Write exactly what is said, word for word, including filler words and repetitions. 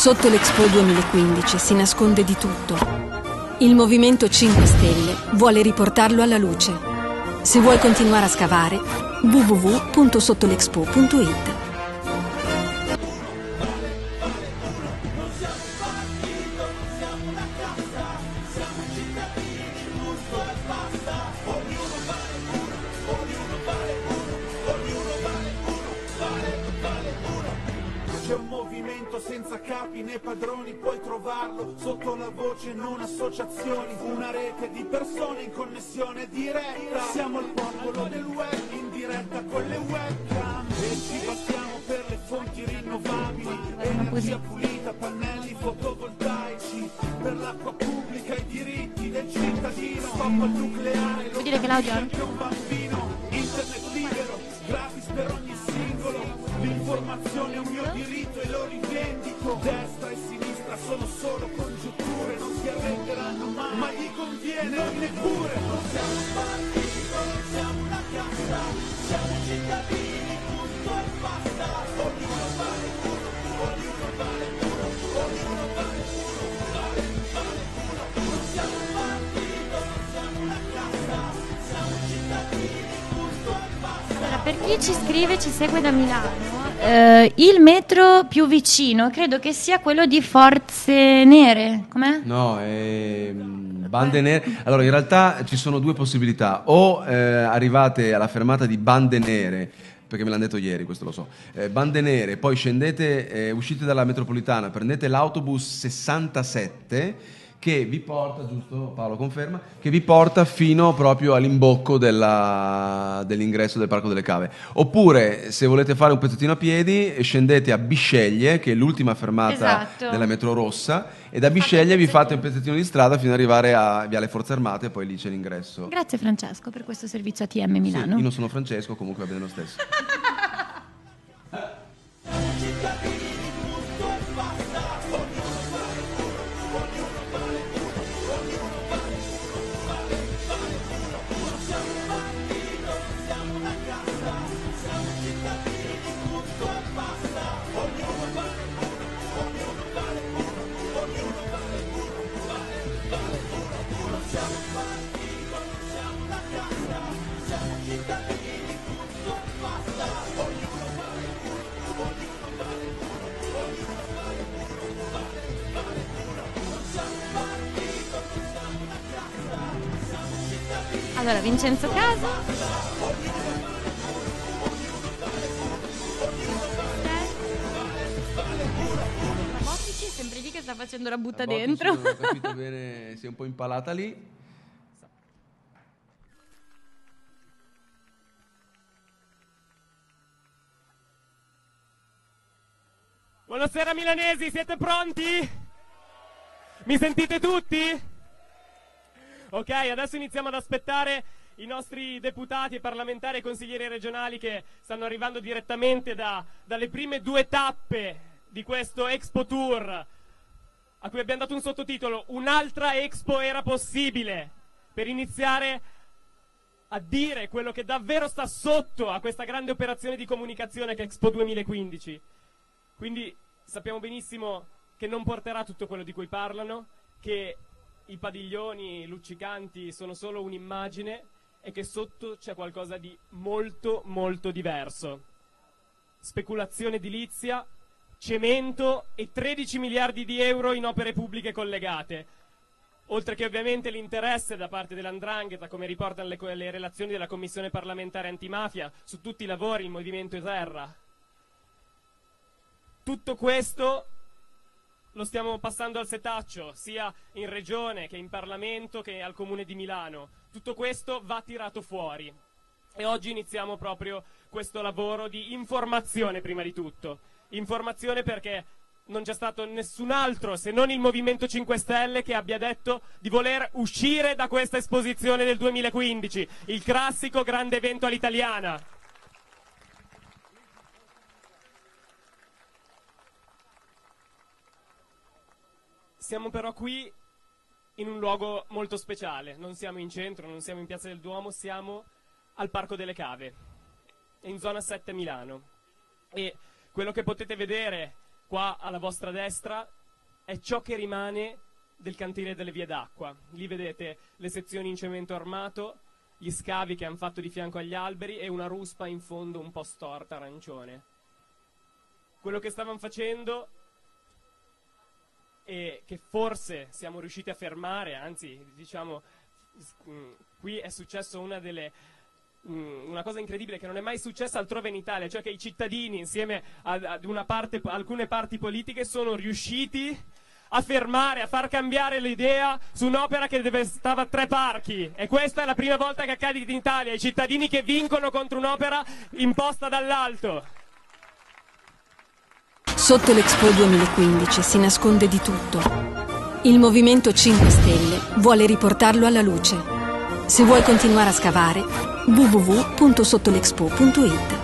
Sotto l'Expo duemilaquindici si nasconde di tutto. Il Movimento cinque Stelle vuole riportarlo alla luce. Se vuoi continuare a scavare, w w w punto sottolexpo punto it. Senza capi né padroni puoi trovarlo sotto la voce non associazioni, una rete di persone in connessione diretta. Siamo il popolo del web in diretta con le webcam e ci battiamo per le fonti rinnovabili, energia pulita, pannelli fotovoltaici, per l'acqua pubblica, i diritti del cittadino, stop al nucleare, lo dire che l'audio anche un bambino, internet libero, gratis per ogni singolo, l'informazione è un mio diritto e lo rivendico. Destra e sinistra sono solo congetture, non si arrenderanno mai, ma gli conviene noi neppure. Non siamo un partito, non siamo una casta, siamo cittadini, punto e basta. Ognuno vale uno, ognuno vale uno, ognuno vale uno, vale, vale uno. Non siamo un partito, non siamo una casta, siamo cittadini, punto e basta. Allora, per chi ci scrive, ci segue da Milano, Uh, il metro più vicino credo che sia quello di Forze Nere. Com'è? No, è Bande Nere. Allora, in realtà ci sono due possibilità: o eh, arrivate alla fermata di Bande Nere, perché me l'hanno detto ieri, questo lo so, eh, Bande Nere, poi scendete, eh, uscite dalla metropolitana, prendete l'autobus sessantasette che vi porta, giusto Paolo conferma, che vi porta fino proprio all'imbocco della, dell'ingresso del Parco delle Cave. Oppure, se volete fare un pezzettino a piedi, scendete a Bisceglie, che è l'ultima fermata Esatto. della metro rossa, e da Bisceglie vi fate un pezzettino di strada fino ad arrivare a Viale Forze Armate, e poi lì c'è l'ingresso. Grazie Francesco per questo servizio A T M Milano. Sì, io non sono Francesco, comunque va bene lo stesso. Allora, Vincenzo Casa. La Bottici sempre lì che sta facendo la butta La Bottici, dentro. non ho capito bene, si è un po' impalata lì. Buonasera milanesi, siete pronti? Mi sentite tutti? Ok, adesso iniziamo ad aspettare i nostri deputati e parlamentari e consiglieri regionali che stanno arrivando direttamente da, dalle prime due tappe di questo Expo Tour, a cui abbiamo dato un sottotitolo: Un'altra Expo era possibile, per iniziare a dire quello che davvero sta sotto a questa grande operazione di comunicazione che è Expo duemilaquindici. Quindi sappiamo benissimo che non porterà tutto quello di cui parlano, che i padiglioni luccicanti sono solo un'immagine e che sotto c'è qualcosa di molto molto diverso. Speculazione edilizia, cemento e tredici miliardi di euro in opere pubbliche collegate, oltre che ovviamente l'interesse da parte dell'Andrangheta, come riportano le, le relazioni della Commissione parlamentare antimafia, su tutti i lavori in movimento terra. Tutto questo lo stiamo passando al setaccio, sia in Regione che in Parlamento che al Comune di Milano. Tutto questo va tirato fuori. E oggi iniziamo proprio questo lavoro di informazione prima di tutto. Informazione perché non c'è stato nessun altro, se non il Movimento cinque Stelle, che abbia detto di voler uscire da questa esposizione del duemilaquindici, il classico grande evento all'italiana. Siamo però qui in un luogo molto speciale, non siamo in centro, non siamo in Piazza del Duomo, siamo al Parco delle Cave, in zona sette Milano. E quello che potete vedere qua alla vostra destra, è ciò che rimane del cantiere delle vie d'acqua. Lì vedete le sezioni in cemento armato, gli scavi che hanno fatto di fianco agli alberi e una ruspa in fondo un po' storta, arancione. Quello che stavano facendo e che forse siamo riusciti a fermare, anzi diciamo qui è successo una delle una cosa incredibile che non è mai successa altrove in Italia, cioè che i cittadini insieme ad, ad una parte, alcune parti politiche sono riusciti a fermare, a far cambiare l'idea su un'opera che deve, stava a tre parchi, e questa è la prima volta che accade in Italia, i cittadini che vincono contro un'opera imposta dall'alto. Sotto l'Expo duemilaquindici si nasconde di tutto. Il Movimento cinque Stelle vuole riportarlo alla luce. Se vuoi continuare a scavare, w w w punto sottolexpo punto it.